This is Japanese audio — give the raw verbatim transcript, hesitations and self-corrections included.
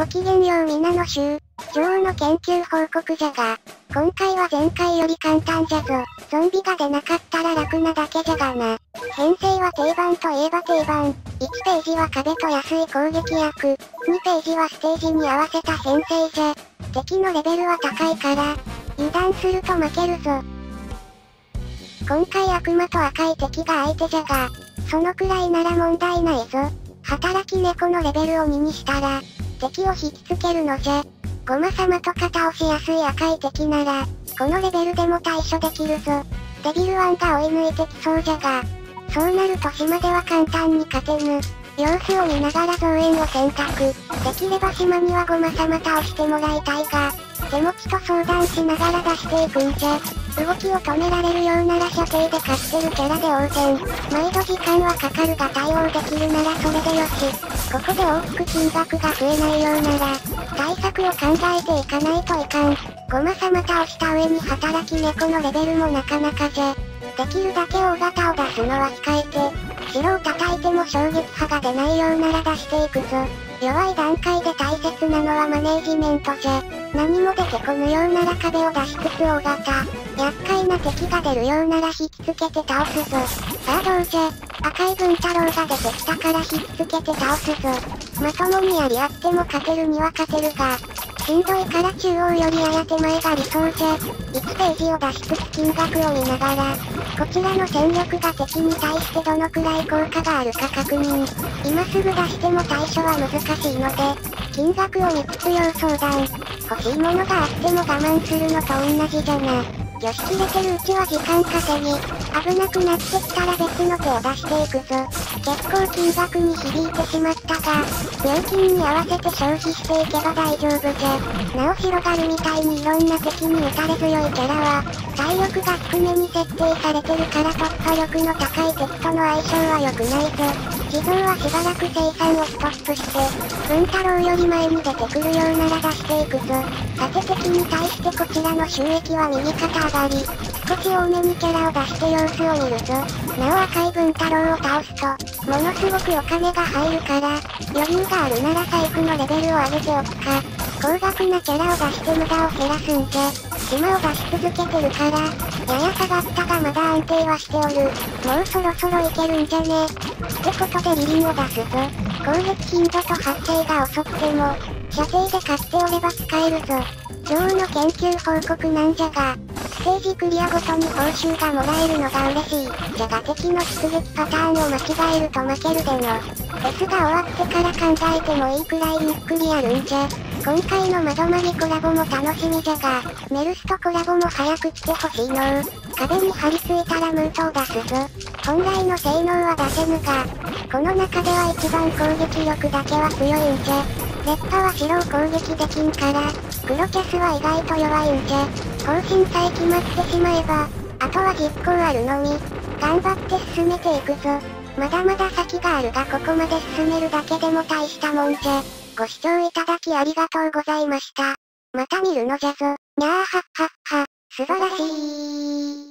ごきげんよう皆の衆、女王の研究報告じゃが、今回は前回より簡単じゃぞ。ゾンビが出なかったら楽なだけじゃがな。編成は定番といえば定番。いちページは壁と安い攻撃役。にページはステージに合わせた編成じゃ。敵のレベルは高いから、油断すると負けるぞ。今回悪魔と赤い敵が相手じゃが、そのくらいなら問題ないぞ。働き猫のレベルをににしたら、敵を引きつけるのじゃ。ゴマ様とか倒しやすい赤い敵なら、このレベルでも対処できるぞ。デビルワンが追い抜いてきそうじゃが、そうなると島では簡単に勝てぬ。様子を見ながら増援を選択。できれば島にはゴマ様倒してもらいたいが、手持ちと相談しながら出していくんじゃ。動きを止められるようなら射程で勝ってるキャラで応戦。毎度時間はかかるが対応できるならそれでよし。ここで大きく金額が増えないようなら、対策を考えていかないといかん。ゴマ様倒した上に働き猫のレベルもなかなかじゃ。できるだけ大型を出すのは控えて、城を叩いても衝撃波が出ないようなら出していくぞ。弱い段階で大切なのはマネージメントじゃ。何も出てこぬようなら壁を出しつつ大型。厄介な敵が出るようなら引きつけて倒すぞ。さあどうじゃ。赤い文太郎が出てきたから引きつけて倒すぞ。まともにやり合っても勝てるには勝てるが、しんどいから中央よりやや手前が理想じゃ。いちページを出しつつ金額を見ながら、こちらの戦力が敵に対してどのくらい効果があるか確認。今すぐ出しても対処は難しいので、金額を見つつ要相談。欲しいものがあっても我慢するのと同じじゃな。よし切れてるうちは時間稼ぎ。危なくなってきたら別の手を出していくぞ。結構金額に響いてしまったが、料金に合わせて消費していけば大丈夫じゃ。なお広がるみたいにいろんな敵に打たれ強いキャラは、体力が低めに設定されてるから突破力の高い敵との相性は良くないぞ。地蔵はしばらく生産をストップして、文太郎より前に出てくるようなら出していくぞ。さて敵に対してこちらの収益は右肩上がり。少し多めにキャラを出して様子を見るぞ。なお赤い文太郎を倒すと、ものすごくお金が入るから、余裕があるなら財布のレベルを上げておくか。高額なキャラを出して無駄を減らすんじゃ。島を出し続けてるから、やや下がったがまだ安定はしておる。もうそろそろいけるんじゃね。ってことでリリンを出すぞ。攻撃頻度と発生が遅くても、射程で勝っておれば使えるぞ。女王の研究報告なんじゃが、ステージクリアごとに報酬がもらえるのが嬉しい。じゃが敵の出撃パターンを間違えると負けるでの。S が終わってから考えてもいいくらいゆっくりやるんじゃ。今回のまどまりコラボも楽しみじゃが、メルスとコラボも早く来てほしいのう。壁に張り付いたらムートを出すぞ。本来の性能は出せぬが、この中では一番攻撃力だけは強いんじゃ。劣化は白を攻撃できんから、黒キャスは意外と弱いんじゃ。更新さえ決まってしまえば、あとは実行あるのみ。頑張って進めていくぞ。まだまだ先があるがここまで進めるだけでも大したもんじゃ。ご視聴いただきありがとうございました。また見るのじゃぞ。にゃーはっはっは、素晴らしい。